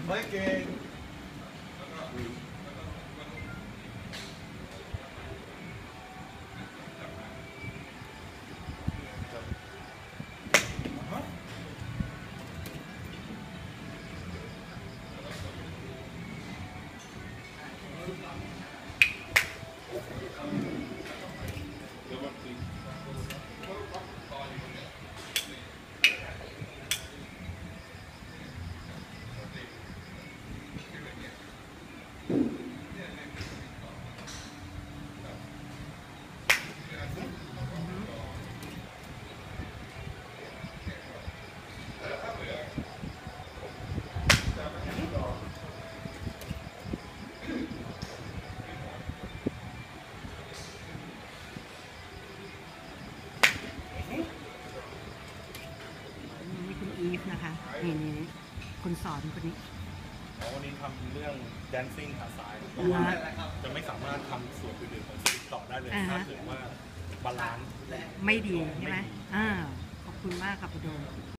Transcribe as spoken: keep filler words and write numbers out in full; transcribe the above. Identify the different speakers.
Speaker 1: ไม่เก่ง
Speaker 2: อีฟนะคะนี่นี่คนสอนคนนี้
Speaker 1: วันนี้ทำเรื่อง dancing ขาซ้ายจะไม่สามารถทำส่วนอื่นๆของชีวิตต่อได้เลยถ้าเกิดว่าบาลานซ์
Speaker 2: ไม่ดีใช่ไหมอ่าขอบคุณมากครับคุณโดม